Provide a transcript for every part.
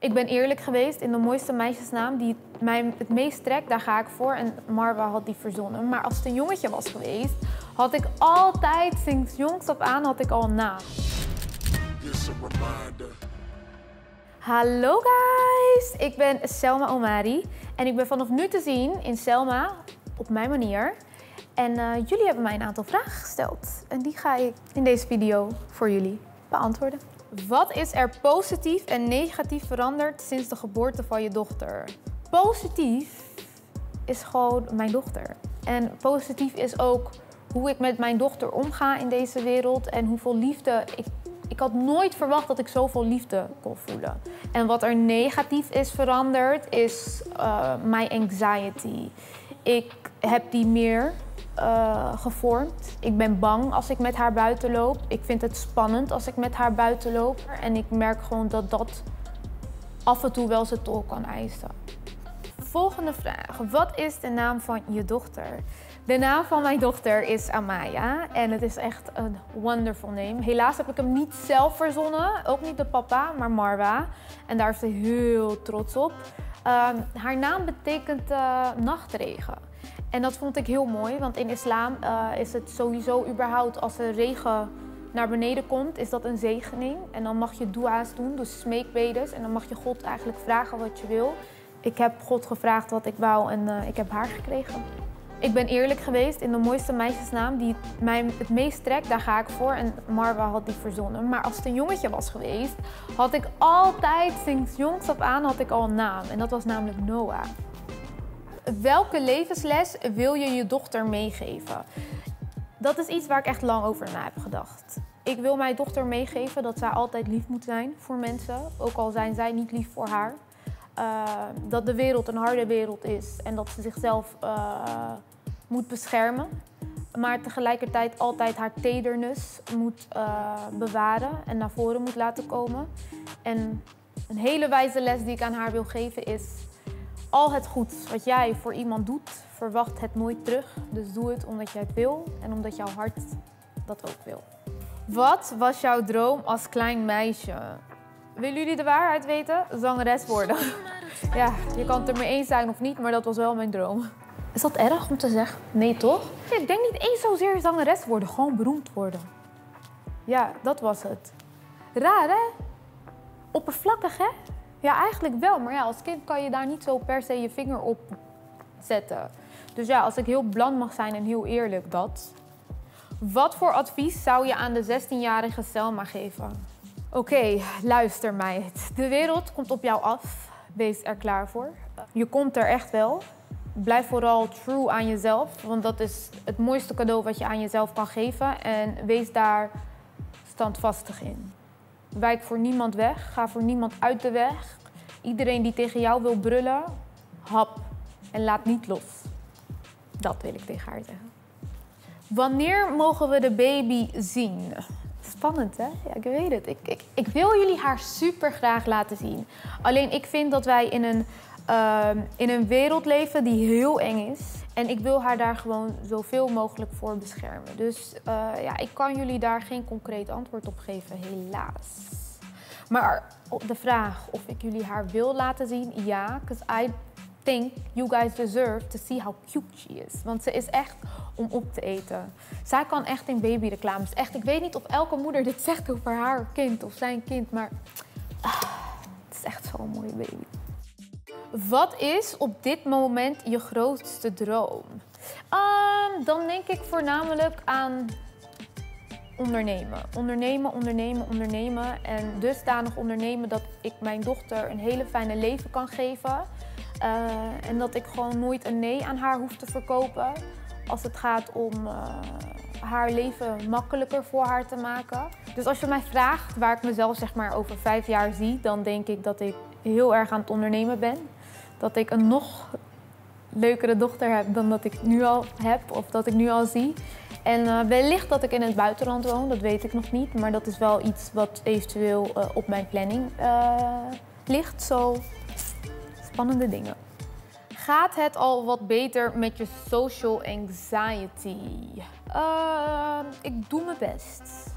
Ik ben eerlijk geweest in de mooiste meisjesnaam die mij het meest trekt, daar ga ik voor. En Marwa had die verzonnen. Maar als het een jongetje was geweest, had ik altijd, sinds jongs op aan, had ik al een naam. Hallo guys, ik ben Selma Omari en ik ben vanaf nu te zien in Selma op mijn manier. En jullie hebben mij een aantal vragen gesteld en die ga ik in deze video voor jullie beantwoorden. Wat is er positief en negatief veranderd sinds de geboorte van je dochter? Positief is gewoon mijn dochter. En positief is ook hoe ik met mijn dochter omga in deze wereld en hoeveel liefde ik had nooit verwacht dat ik zoveel liefde kon voelen. En wat er negatief is veranderd is my anxiety. Ik heb die meer gevormd. Ik ben bang als ik met haar buiten loop. Ik vind het spannend als ik met haar buiten loop. En ik merk gewoon dat dat af en toe wel zijn tol kan eisen. Volgende vraag. Wat is de naam van je dochter? De naam van mijn dochter is Amaya en het is echt een wonderful name. Helaas heb ik hem niet zelf verzonnen, ook niet de papa, maar Marwa. En daar is ze heel trots op. Haar naam betekent nachtregen. En dat vond ik heel mooi, want in islam is het sowieso überhaupt als er regen naar beneden komt, is dat een zegening. En dan mag je dua's doen, dus smeekbedes. En dan mag je God eigenlijk vragen wat je wil. Ik heb God gevraagd wat ik wou en ik heb haar gekregen. Ik ben eerlijk geweest in de mooiste meisjesnaam die mij het meest trekt, daar ga ik voor. En Marwa had die verzonnen. Maar als het een jongetje was geweest, had ik altijd, sinds jongs op aan, had ik al een naam. En dat was namelijk Noah. Welke levensles wil je je dochter meegeven? Dat is iets waar ik echt lang over na heb gedacht. Ik wil mijn dochter meegeven dat zij altijd lief moet zijn voor mensen, ook al zijn zij niet lief voor haar. Dat de wereld een harde wereld is en dat ze zichzelf moet beschermen. Maar tegelijkertijd altijd haar tedernis moet bewaren en naar voren moet laten komen. En een hele wijze les die ik aan haar wil geven is: al het goeds wat jij voor iemand doet, verwacht het nooit terug. Dus doe het omdat jij het wil en omdat jouw hart dat ook wil. Wat was jouw droom als klein meisje? Willen jullie de waarheid weten? Zangeres worden. Ja, je kan het er mee eens zijn of niet, maar dat was wel mijn droom. Is dat erg om te zeggen? Nee, toch? Ik denk niet eens zozeer zangeres worden, gewoon beroemd worden. Ja, dat was het. Raar, hè? Oppervlakkig, hè? Ja, eigenlijk wel, maar ja, als kind kan je daar niet zo per se je vinger op zetten. Dus ja, als ik heel bland mag zijn en heel eerlijk, dat. Wat voor advies zou je aan de 16-jarige Selma geven? Oké, luister meid. De wereld komt op jou af. Wees er klaar voor. Je komt er echt wel. Blijf vooral true aan jezelf, want dat is het mooiste cadeau wat je aan jezelf kan geven. En wees daar standvastig in. Wijk voor niemand weg, ga voor niemand uit de weg. Iedereen die tegen jou wil brullen, hap en laat niet los. Dat wil ik tegen haar zeggen. Wanneer mogen we de baby zien? Spannend, hè? Ja, ik weet het. Ik wil jullie haar super graag laten zien. Alleen ik vind dat wij in een wereld leven die heel eng is. En ik wil haar daar gewoon zoveel mogelijk voor beschermen. Dus ja, ik kan jullie daar geen concreet antwoord op geven, helaas. Maar op de vraag of ik jullie haar wil laten zien, ja. Because I think you guys deserve to see how cute she is. Want ze is echt om op te eten. Zij kan echt in babyreclames. Echt, ik weet niet of elke moeder dit zegt over haar kind of zijn kind, maar het is echt zo'n mooie baby. Wat is op dit moment je grootste droom? Dan denk ik voornamelijk aan ondernemen. Ondernemen. En dusdanig ondernemen dat ik mijn dochter een hele fijne leven kan geven. En dat ik gewoon nooit een nee aan haar hoef te verkopen. Als het gaat om haar leven makkelijker voor haar te maken. Dus als je mij vraagt waar ik mezelf zeg maar over 5 jaar zie, dan denk ik dat ik heel erg aan het ondernemen ben. Dat ik een nog leukere dochter heb dan dat ik nu al heb of dat ik nu al zie. En wellicht dat ik in het buitenland woon, dat weet ik nog niet. Maar dat is wel iets wat eventueel op mijn planning ligt. Zo spannende dingen. Gaat het al wat beter met je social anxiety? Ik doe mijn best.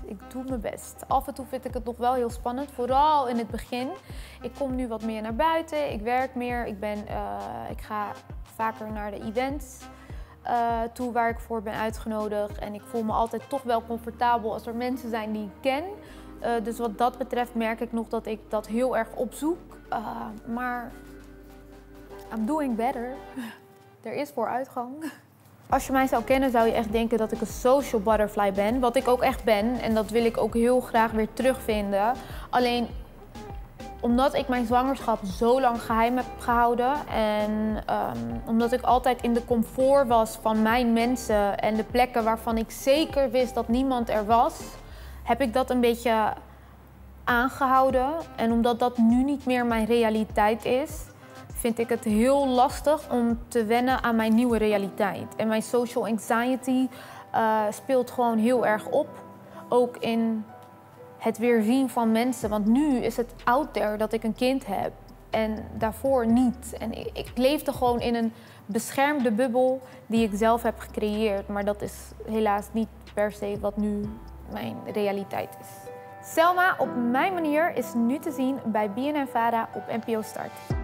Ik doe mijn best. Af en toe vind ik het nog wel heel spannend, vooral in het begin. Ik kom nu wat meer naar buiten, ik werk meer, ik ga vaker naar de events toe waar ik voor ben uitgenodigd. En ik voel me altijd toch wel comfortabel als er mensen zijn die ik ken. Dus wat dat betreft merk ik nog dat ik dat heel erg opzoek. Maar I'm doing better. Er is vooruitgang. Als je mij zou kennen, zou je echt denken dat ik een social butterfly ben. Wat ik ook echt ben. En dat wil ik ook heel graag weer terugvinden. Alleen omdat ik mijn zwangerschap zo lang geheim heb gehouden. En omdat ik altijd in de comfort was van mijn mensen. En de plekken waarvan ik zeker wist dat niemand er was. Heb ik dat een beetje aangehouden. En omdat dat nu niet meer mijn realiteit is, vind ik het heel lastig om te wennen aan mijn nieuwe realiteit. En mijn social anxiety speelt gewoon heel erg op. Ook in het weer zien van mensen. Want nu is het out there dat ik een kind heb. En daarvoor niet. En ik leefde gewoon in een beschermde bubbel die ik zelf heb gecreëerd. Maar dat is helaas niet per se wat nu mijn realiteit is. Selma op mijn manier is nu te zien bij BNN-Vara op NPO Start.